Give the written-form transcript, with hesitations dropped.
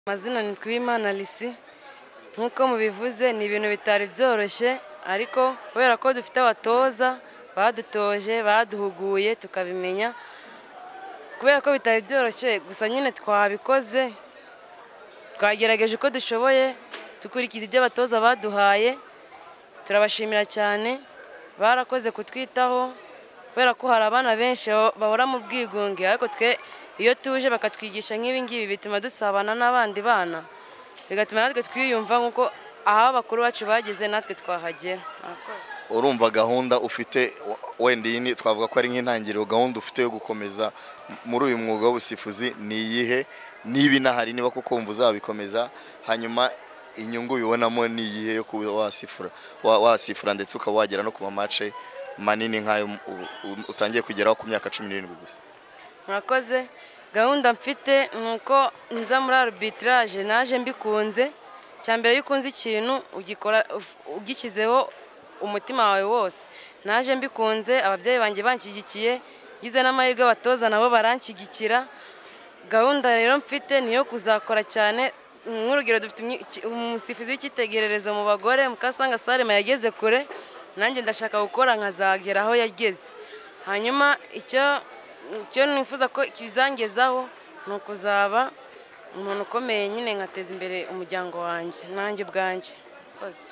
Amazina ni Twimana Lisi nkuko mubivuze ni ibintu bitari byoroshye ariko kubera ko dufite abatoza badutoje baduhuguye tukabimenya kubera ko bitari byoroshye gusa nyine twabikoze twagerageje uko dushoboye tukurikiza ibyo abatoza baduhaye turabashimira cyane barakoze kutwitaho kubera ko hari abana benshi bahora mu bwigunge ariko twe iyo tuje bakatwigisha nk'ibingibi bituma dusabana n'abandi bana bigatuma natwe twiyumva nkuko aho abakuru bacu bageze natwe twahagera. Urumva gahunda ufite wenda iyi twavuga ko ari nk'intangiriro gahunda ufite yo gukomeza muri uyu mwuga w'ubusifuzi ni iyihe niba inahari niba kuko wumva uzabikomeza hanyuma inyungu ubibonamo ni iyihe yo kuba wasifura ndetse ukaba wagera no ku mamace manini nk'ayo utangiye kugeraho ku myaka 17 gusa? Murakoze. Gahunda mfite nuko nza muri arbitrage naje mbikunze cyambere yukunze ikintu ugikora ugikizeho umutima wawe wose naje mbikunze ababyeyi banjye banshyigikiye gize n'amahirwe abatoza nabo baranshyigikira. Gahunda rero mfite niyo kuzakora cyane nk'urugero dufite umusifuzi w'ikitegererezo mu bagore Mukasanga Salema yageze kure nanjye ndashaka gukora nkazagera aho yageze hanyuma icyo nifuza ko kizangezaho ni ukuzaba umuntu ukomeye nyine nkateza imbere umuryango wanjye nanjye ubwanjye.